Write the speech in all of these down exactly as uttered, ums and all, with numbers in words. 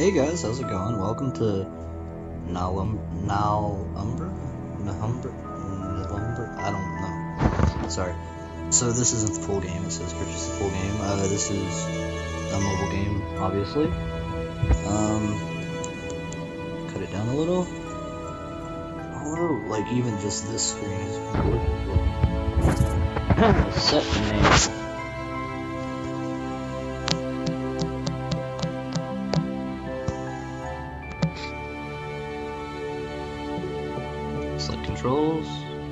Hey guys, how's it going? Welcome to Nalum Nalumbra? Nahumbra? Nalumbra? I don't know. Sorry. So this isn't the full game, it says purchase the full game. Uh, this is a mobile game, obviously. Um, cut it down a little. Although, like, even just this screen is gorgeous looking. Set name. Select controls.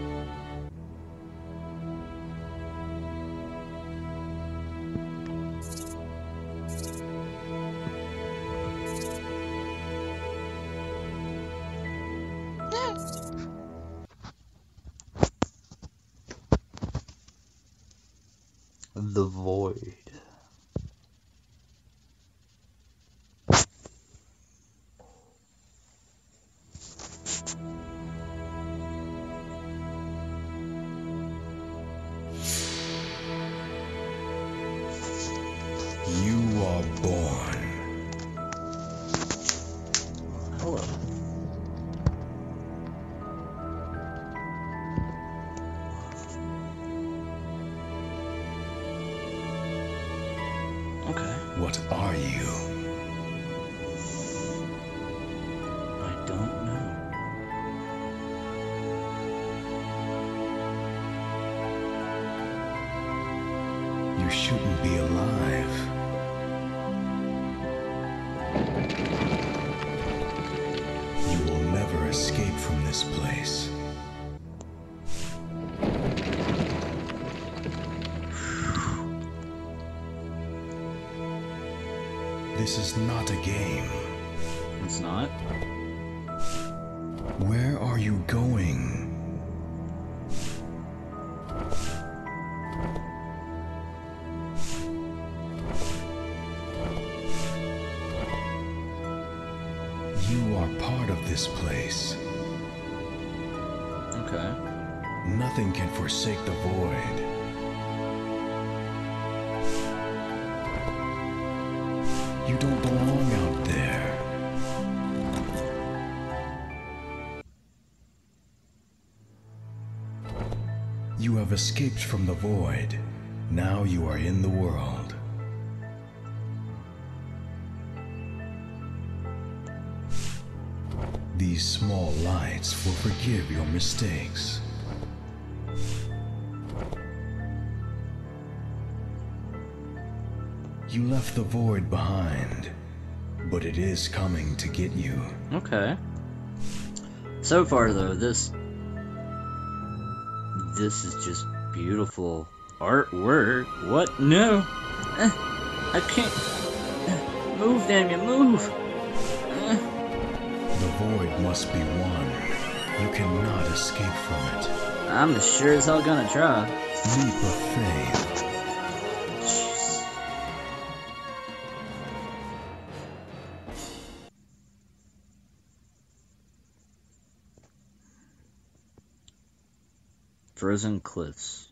The Void. You are born. Hello. Okay. What are you? I don't know. You shouldn't be alive. You will never escape from this place. This is not a game. It's not? Where are you going? You are part of this place. Okay. Nothing can forsake the void. You don't belong out there. You have escaped from the void. Now you are in the world. These small lights will forgive your mistakes. You left the void behind, but it is coming to get you. Okay. So far though, this this is just beautiful artwork. What? No. Uh, I can't. Uh, move, damn you, move. Uh. The void must be won. You cannot escape from it. I'm sure as hell gonna try. Leap of faith. Jeez. Frozen cliffs.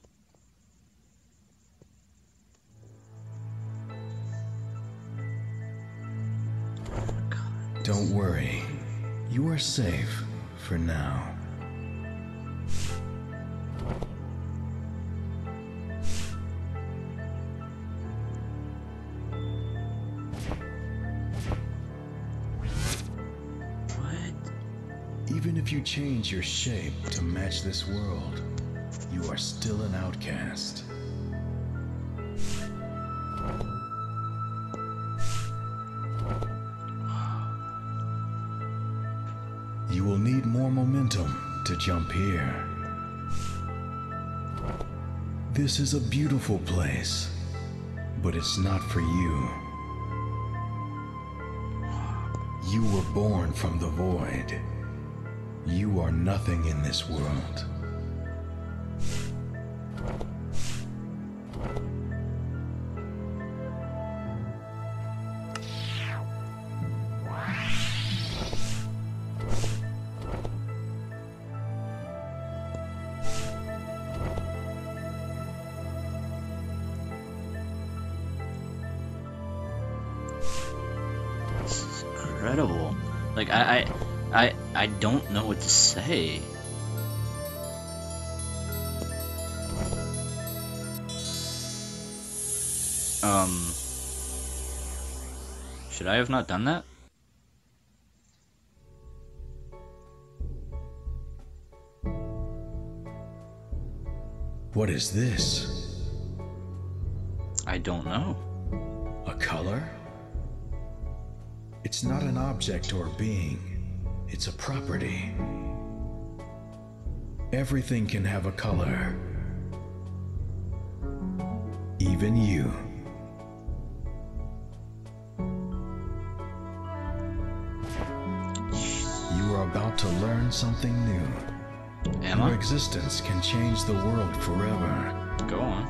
Don't worry. You are safe for now. What? Even if you change your shape to match this world, you are still an outcast. You will need more momentum to jump here. This is a beautiful place, but it's not for you. You were born from the void. You are nothing in this world. This is crazy. incredible. Like I, I, I, I don't know what to say. Um, should I have not done that? What is this? I don't know. A color? It's not an object or being. It's a property. Everything can have a color. Even you. You are about to learn something new. Am Your I? existence can change the world forever. Go on.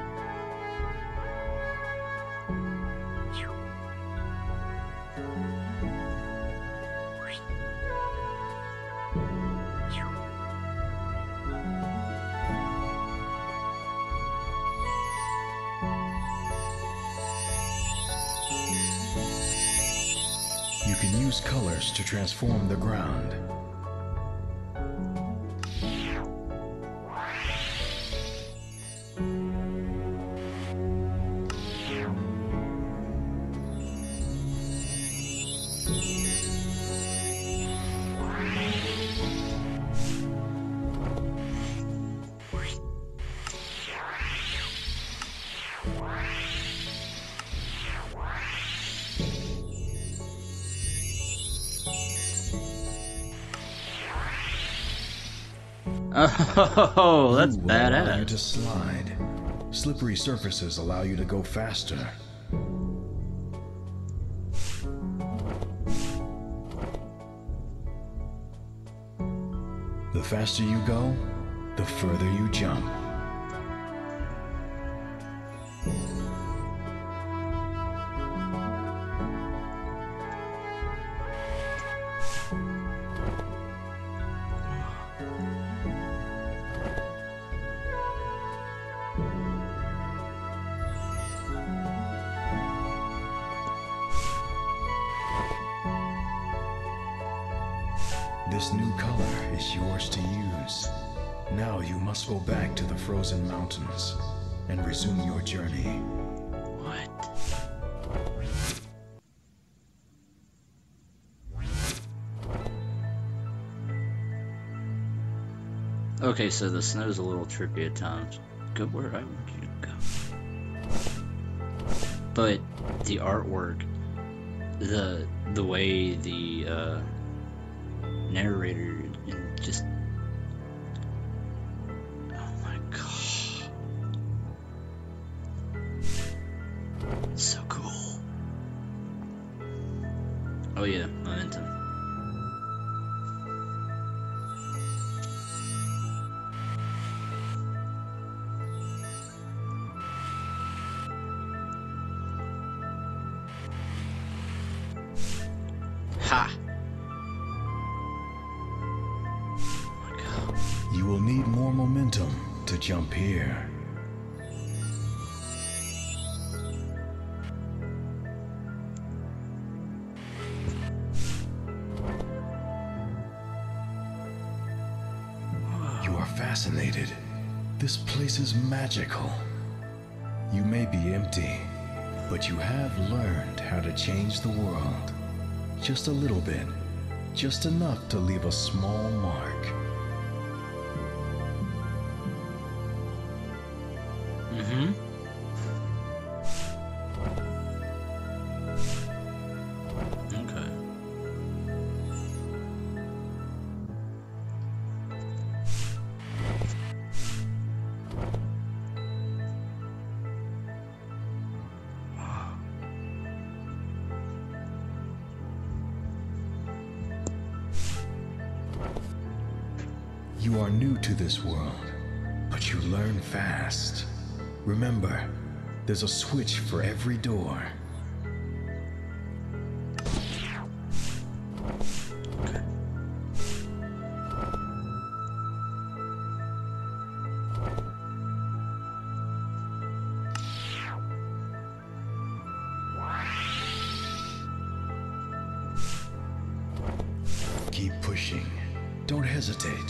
You can use colors to transform the ground. Oh, that's Blue will allow you badass. to slide. Slippery surfaces allow you to go faster. The faster you go, the further you jump. This new color is yours to use. Now you must go back to the frozen mountains and resume your journey. What? Okay, so the snow's a little trippy at times. Go where I want you to go. But the artwork, the the way the uh, narrator and just oh my god, it's so cool. Oh yeah, momentum. Ha! Oh my god. You will need more momentum to jump here. You are fascinated. This place is magical. You may be empty, but you have learned how to change the world. Just a little bit. Just enough to leave a small mark. Mm-hmm. Okay. You are new to this world, but you learn fast. Remember, there's a switch for every door. Keep pushing. Don't hesitate.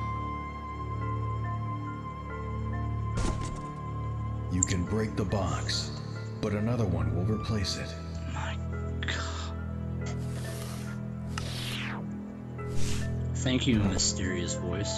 You can break the box, but another one will replace it. My God. Thank you, mysterious voice.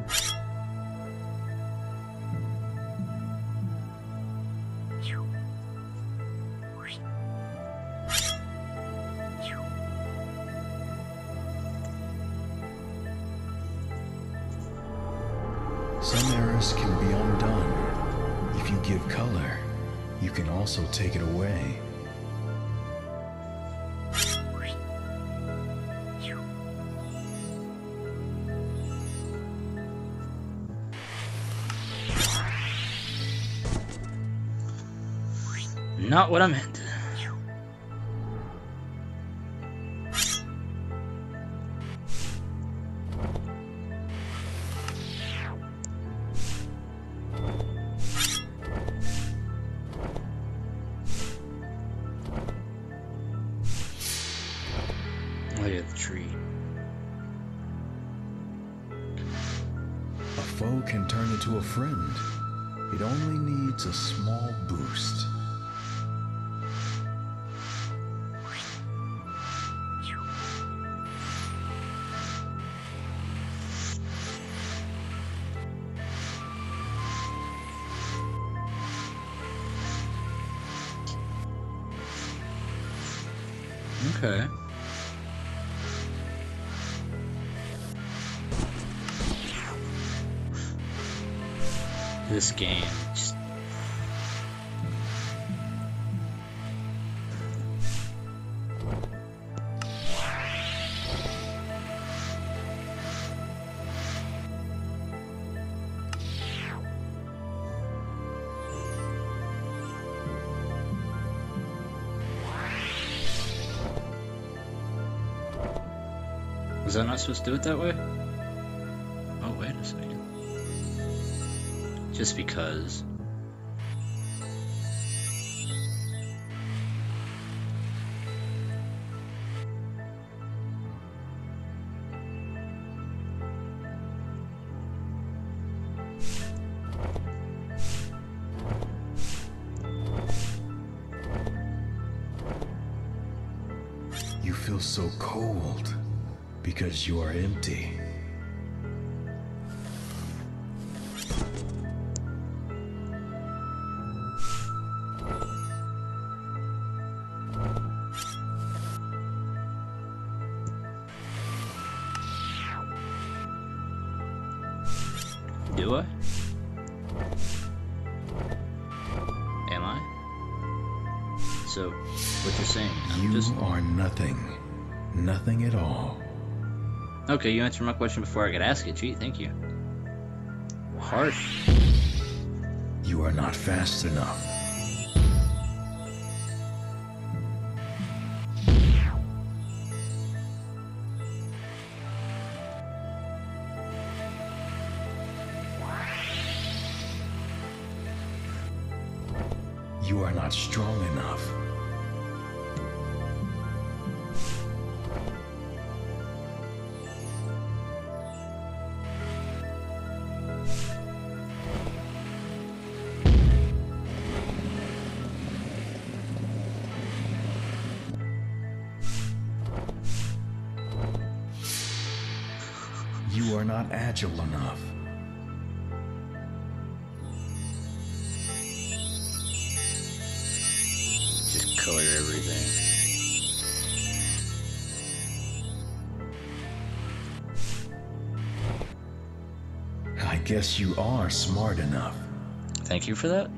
Some errors can be undone. If you give color, you can also take it away. Not what I meant. Oh yeah, the tree. A foe can turn into a friend. It only needs a small boost. Okay. This game just... Was I not supposed to do it that way? Oh, wait a second. Just because. You feel so cold because you are empty. Do I? Am I? So, what you're saying? I'm You just... are nothing. Nothing at all. Okay, you answered my question before I could ask it. Gee, thank you. Harsh. You are not fast enough. You are not strong enough. You are not agile enough. Just color everything. I guess you are smart enough. Thank you for that.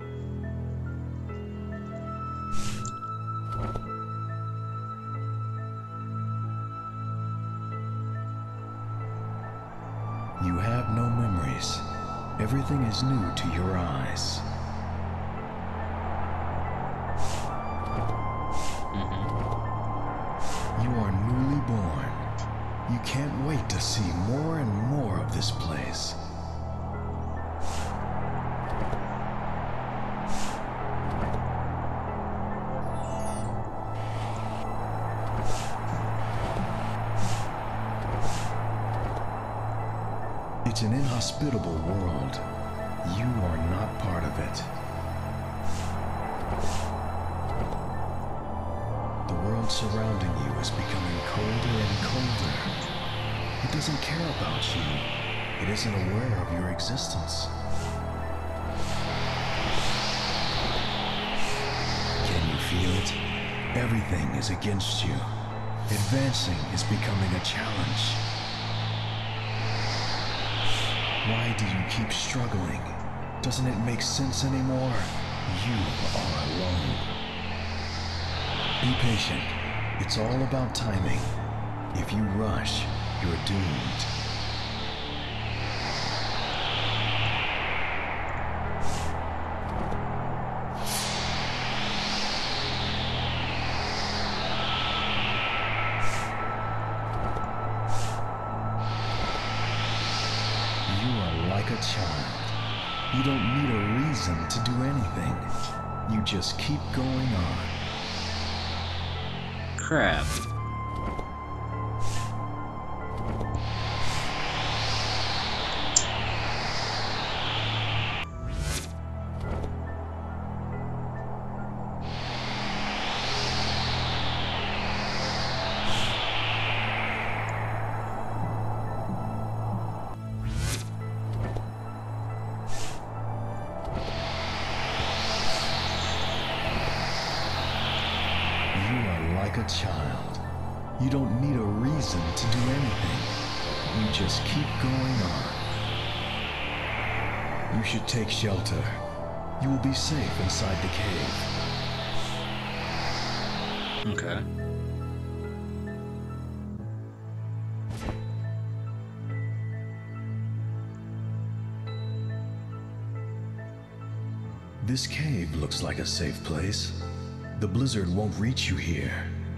You have no memories. Everything is new to your eyes. You are newly born. You can't wait to see more and more of this place. an inhospitable world. You are not part of it. The world surrounding you is becoming colder and colder. It doesn't care about you. It isn't aware of your existence. Can you feel it? Everything is against you. Advancing is becoming a challenge. Why do you keep struggling? Doesn't it make sense anymore? You are alone. Be patient. It's all about timing. If you rush, you're doomed. You are like a child. You don't need a reason to do anything. You just keep going on. Crap. Like a child. You don't need a reason to do anything. You just keep going on. You should take shelter. You will be safe inside the cave. Okay. This cave looks like a safe place. The blizzard won't reach you here.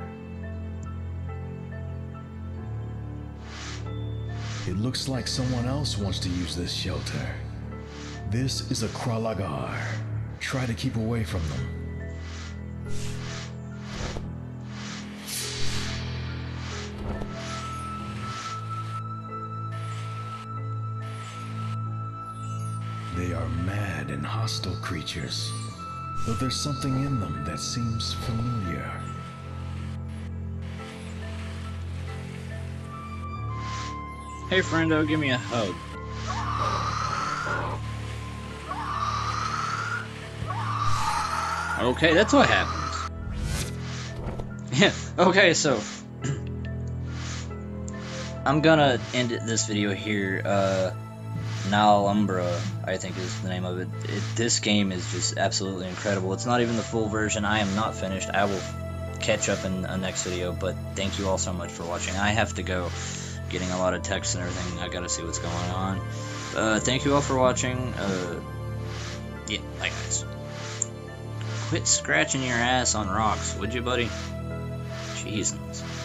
It looks like someone else wants to use this shelter. This is a Kralagar. Try to keep away from them. They are mad and hostile creatures, though there's something in them that seems familiar. Hey, friendo, give me a hug. Okay, that's what happens. Yeah, okay, so I'm gonna end this video here. Uh, Nalumbra, I think is the name of it. it. This game is just absolutely incredible. It's not even the full version. I am not finished. I will catch up in a next video, but thank you all so much for watching. I have to go. Getting a lot of text and everything. I gotta see what's going on. Uh, thank you all for watching. Uh, yeah, bye guys. Quit scratching your ass on rocks, would you, buddy? Jesus.